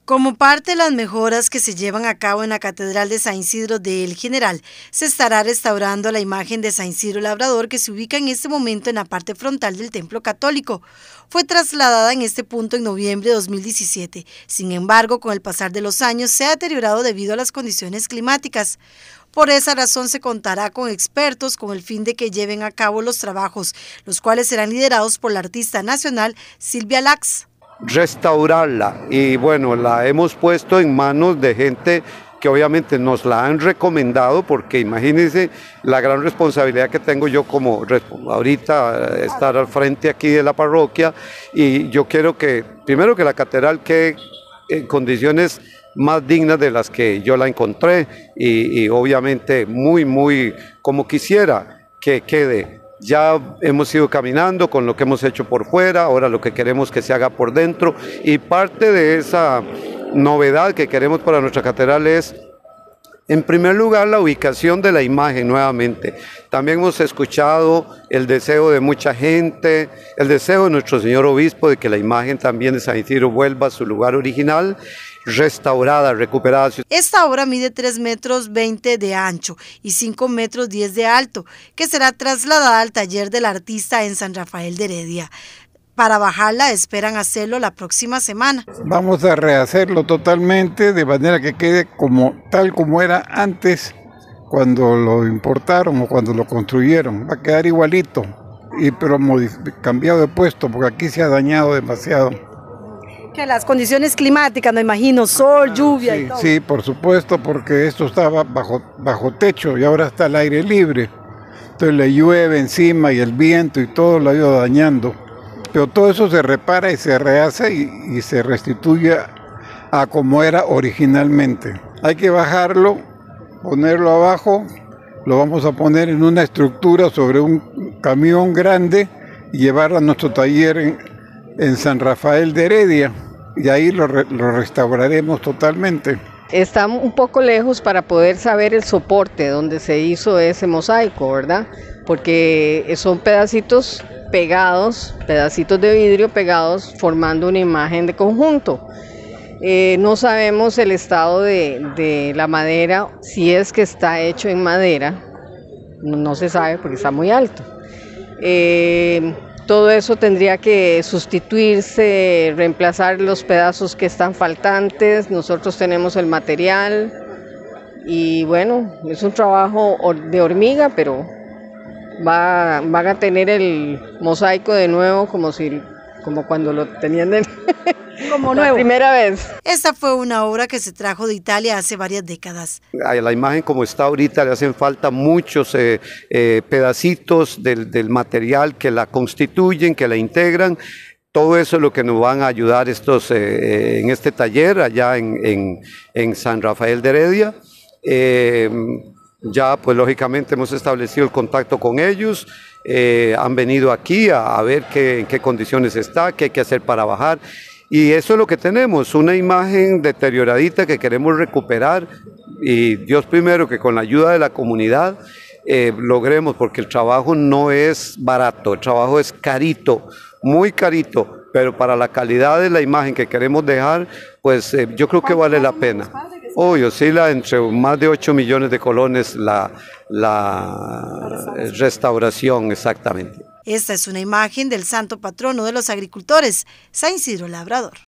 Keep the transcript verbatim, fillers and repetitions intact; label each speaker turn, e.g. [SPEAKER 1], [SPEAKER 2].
[SPEAKER 1] Como parte de las mejoras que se llevan a cabo en la Catedral de San Isidro de El General, se estará restaurando la imagen de San Isidro Labrador que se ubica en este momento en la parte frontal del templo católico. Fue trasladada en este punto en noviembre de dos mil diecisiete. Sin embargo, con el pasar de los años se ha deteriorado debido a las condiciones climáticas. Por esa razón se contará con expertos con el fin de que lleven a cabo los trabajos, los cuales serán liderados por la artista nacional Silvia Lax.
[SPEAKER 2] Restaurarla, y bueno, la hemos puesto en manos de gente que obviamente nos la han recomendado, porque imagínense la gran responsabilidad que tengo yo como ahorita estar al frente aquí de la parroquia, y yo quiero que primero que la catedral quede en condiciones más dignas de las que yo la encontré, y, y obviamente muy muy como quisiera que quede. Ya hemos ido caminando con lo que hemos hecho por fuera, ahora lo que queremos que se haga por dentro, y parte de esa novedad que queremos para nuestra catedral es, en primer lugar, la ubicación de la imagen nuevamente. También hemos escuchado el deseo de mucha gente, el deseo de nuestro señor obispo de que la imagen también de San Isidro vuelva a su lugar original, restaurada, recuperada.
[SPEAKER 1] Esta obra mide tres metros veinte de ancho y cinco metros diez de alto, que será trasladada al taller del artista en San Rafael de Heredia. Para bajarla esperan hacerlo la próxima semana.
[SPEAKER 3] Vamos a rehacerlo totalmente de manera que quede como tal como era antes cuando lo importaron o cuando lo construyeron. Va a quedar igualito, y pero cambiado de puesto porque aquí se ha dañado demasiado.
[SPEAKER 1] Que las condiciones climáticas, me imagino, sol, lluvia
[SPEAKER 3] sí,
[SPEAKER 1] y todo.
[SPEAKER 3] Sí, por supuesto, porque esto estaba bajo, bajo techo y ahora está al aire libre. Entonces le llueve encima y el viento y todo lo ha ido dañando. Pero todo eso se repara y se rehace y, y se restituye a como era originalmente. Hay que bajarlo, ponerlo abajo, lo vamos a poner en una estructura sobre un camión grande y llevarlo a nuestro taller en, en San Rafael de Heredia. Y ahí lo, re, lo restauraremos totalmente.
[SPEAKER 4] Está un poco lejos para poder saber el soporte donde se hizo ese mosaico, ¿verdad? Porque son pedacitos pegados, pedacitos de vidrio pegados formando una imagen de conjunto. Eh, no sabemos el estado de, de la madera, si es que está hecho en madera, no, no se sabe porque está muy alto. Eh, Todo eso tendría que sustituirse, reemplazar los pedazos que están faltantes. Nosotros tenemos el material y bueno, es un trabajo de hormiga, pero va, van a tener el mosaico de nuevo como, si, como cuando lo tenían de
[SPEAKER 1] como
[SPEAKER 4] la
[SPEAKER 1] nuevo.
[SPEAKER 4] primera vez.
[SPEAKER 1] Esta fue una obra que se trajo de Italia hace varias décadas.
[SPEAKER 2] A la imagen como está ahorita le hacen falta muchos eh, eh, pedacitos del, del material que la constituyen, que la integran. Todo eso es lo que nos van a ayudar estos eh, en este taller allá en, en, en San Rafael de Heredia. Eh, ya pues lógicamente hemos establecido el contacto con ellos, eh, han venido aquí a, a ver qué, en qué condiciones está, qué hay que hacer para bajar. Y eso es lo que tenemos, una imagen deterioradita que queremos recuperar, y Dios primero que con la ayuda de la comunidad eh, logremos, porque el trabajo no es barato, el trabajo es carito, muy carito, pero para la calidad de la imagen que queremos dejar, pues eh, yo creo que vale la pena. Hoy oscila entre más de ocho millones de colones la, la restauración exactamente.
[SPEAKER 1] Esta es una imagen del santo patrono de los agricultores, San Isidro Labrador.